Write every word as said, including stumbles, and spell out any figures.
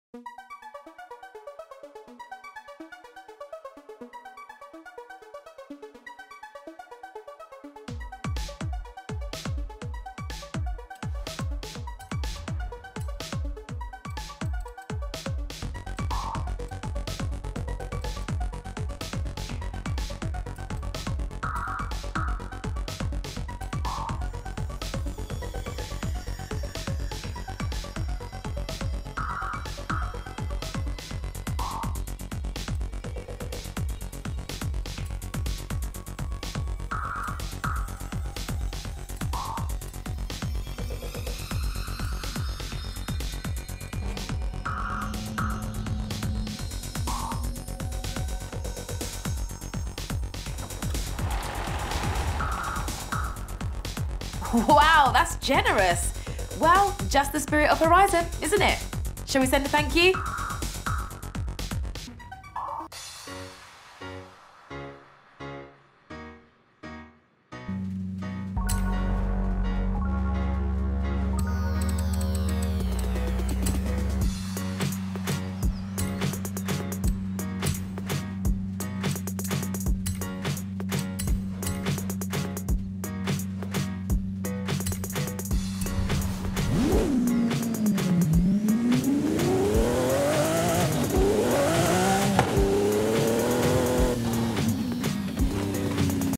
Wow, that's generous. Well, just the spirit of Horizon, isn't it? Shall we send a thank you?